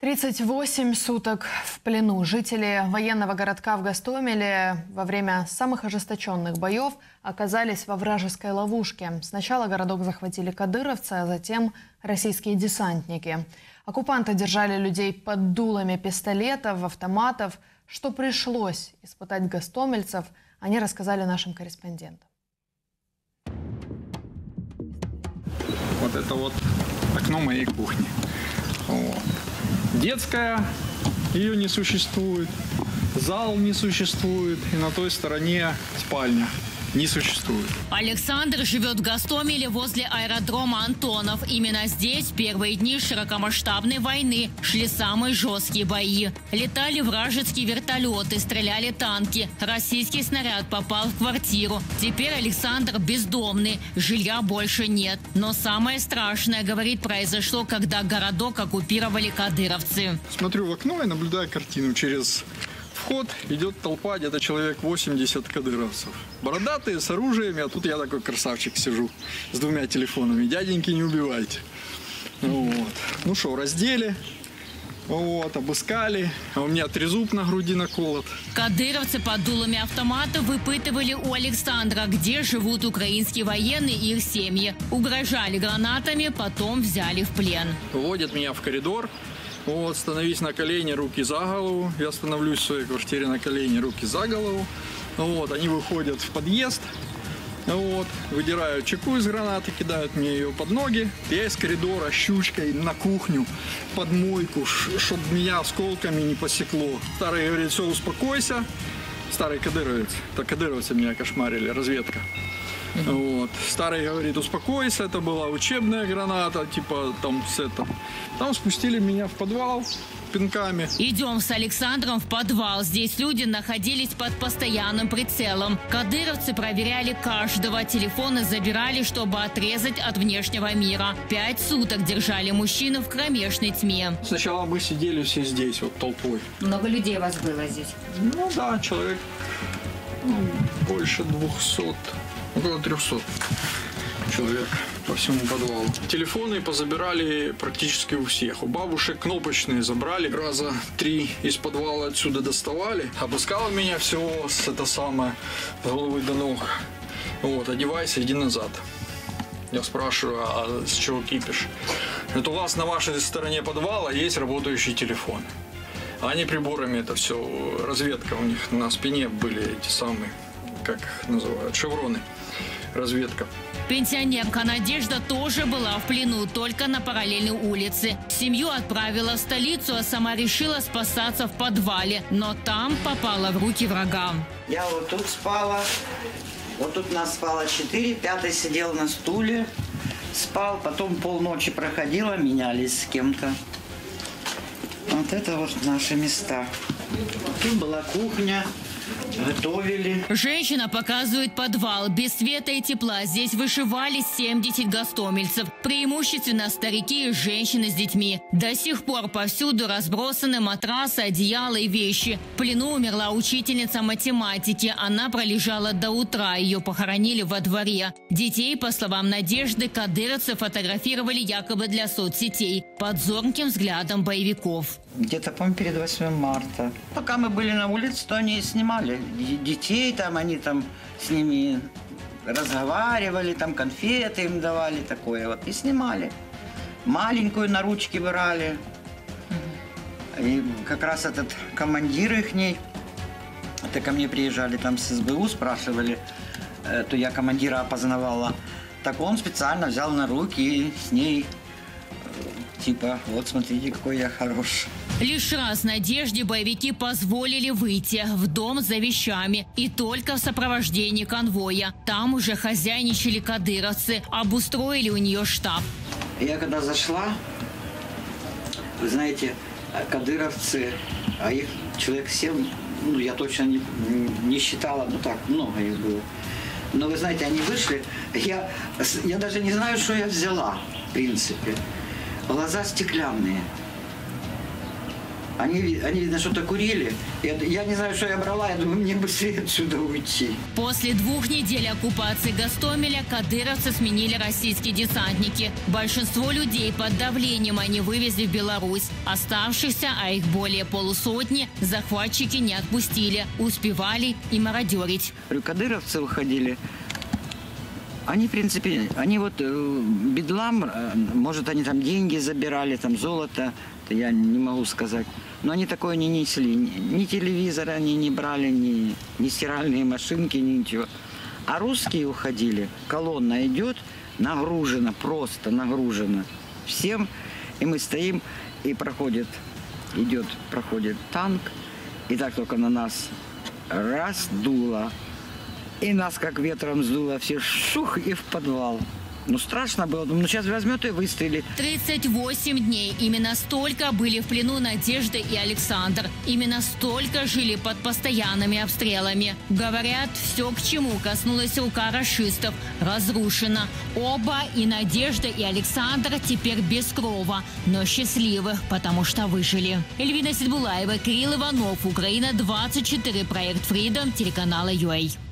38 суток в плену. Жители военного городка в Гостомеле во время самых ожесточенных боев оказались во вражеской ловушке. Сначала городок захватили кадыровцы, а затем российские десантники. Оккупанты держали людей под дулами пистолетов, автоматов. Что пришлось испытать гостомельцев, они рассказали нашим корреспондентам. Вот это вот окно моей кухни. Вот. Детская, ее не существует, зал не существует, и на той стороне спальня не существует. Александр живет в Гостомеле возле аэродрома Антонов. Именно здесь в первые дни широкомасштабной войны шли самые жесткие бои. Летали вражеские вертолеты, стреляли танки. Российский снаряд попал в квартиру. Теперь Александр бездомный, жилья больше нет. Но самое страшное, говорит, произошло, когда городок оккупировали кадыровцы. Смотрю в окно и наблюдаю картину. Через вход идет толпа, где-то человек 80 кадыровцев. Бородатые, с оружием, а тут я такой красавчик сижу с двумя телефонами. Дяденьки, не убивайте. Вот. Ну что, раздели, вот, обыскали. А у меня трезуб на груди наколот. Кадыровцы под дулами автоматов выпытывали у Александра, где живут украинские военные и их семьи. Угрожали гранатами, потом взяли в плен. Вводят меня в коридор. Вот, становись на колени, руки за голову. Я становлюсь в своей квартире на колени, руки за голову. Вот, они выходят в подъезд. Вот, выдирают чеку из гранаты, кидают мне ее под ноги. Я из коридора щучкой на кухню, под мойку, чтобы меня осколками не посекло. Старый говорит: все, успокойся. Старый кадыровец. Так кадыровцы меня кошмарили, разведка. Вот. Старый говорит: успокойся, это была учебная граната, типа там с этого. Там спустили меня в подвал пинками. Идем с Александром в подвал. Здесь люди находились под постоянным прицелом. Кадыровцы проверяли каждого, телефоны забирали, чтобы отрезать от внешнего мира. 5 суток держали мужчину в кромешной тьме. Сначала мы сидели все здесь, вот толпой. Много людей у вас было здесь? Ну да, человек больше 200. Около 300 человек по всему подвалу. Телефоны позабирали практически у всех. У бабушек кнопочные забрали. Раза 3 из подвала отсюда доставали. Обыскало меня все с головы до ног. Вот, одевайся, иди назад. Я спрашиваю: а с чего кипиш? Это у вас на вашей стороне подвала есть работающий телефон. А они приборами это все, разведка у них на спине были эти самые, как их называют, шевроны. Разведка. Пенсионерка Надежда тоже была в плену, только на параллельной улице. Семью отправила в столицу, а сама решила спасаться в подвале. Но там попала в руки врага. Я вот тут спала. Вот тут нас спало 4. 5-й сидел на стуле. Спал. Потом полночи проходила, менялись с кем-то. Вот это вот наши места. Тут была кухня. Готовили. Женщина показывает подвал. Без света и тепла здесь выживали 70 гостомельцев. Преимущественно старики и женщины с детьми. До сих пор повсюду разбросаны матрасы, одеяла и вещи. В плену умерла учительница математики. Она пролежала до утра. Ее похоронили во дворе. Детей, по словам Надежды, кадыровцы фотографировали якобы для соцсетей. Под зорким взглядом боевиков. Где-то, по-моему, перед 8 марта. Пока мы были на улице, то они снимали детей, там они там с ними разговаривали, там конфеты им давали, такое вот, и снимали. Маленькую на ручки брали. И как раз этот командир ихний, это ко мне приезжали там с СБУ, спрашивали, то я командира опознавала. Так он специально взял на руки и с ней, типа, вот смотрите, какой я хороший. Лишь раз Надежде боевики позволили выйти в дом за вещами. И только в сопровождении конвоя. Там уже хозяйничали кадыровцы. Обустроили у нее штаб. Я когда зашла, вы знаете, кадыровцы, а их человек 7, ну, я точно не считала, ну так, много их было. Но вы знаете, они вышли, я даже не знаю, что я взяла, в принципе. Глаза стеклянные. Они видно, что-то курили. Я не знаю, что я брала. Я думаю, мне быстрее отсюда уйти. После 2 недель оккупации Гостомеля кадыровцы сменили российские десантники. Большинство людей под давлением они вывезли в Беларусь. Оставшихся, а их более полусотни, захватчики не отпустили. Успевали и мародерить. Кадыровцы уходили. Они, в принципе, они вот бедлам, может, они там деньги забирали, там золото, это я не могу сказать. Но они такое не несли. Ни телевизора они не брали, ни стиральные машинки, ни ничего. А русские уходили. Колонна идет, нагружена, просто нагружена всем. И мы стоим, и проходит танк. И так только на нас раз дуло. И нас как ветром сдуло, все шух и в подвал. Ну, страшно было. Думаю, ну, сейчас возьмет и выстрелит. 38 дней. Именно столько были в плену Надежда и Александр. Именно столько жили под постоянными обстрелами. Говорят, все, к чему коснулась рука рашистов, разрушено. Оба, и Надежда, и Александр, теперь без крова, но счастливы, потому что выжили. Эльвина Сидбулаева, Кирилл Иванов, Украина 24, проект Freedom, телеканала UA.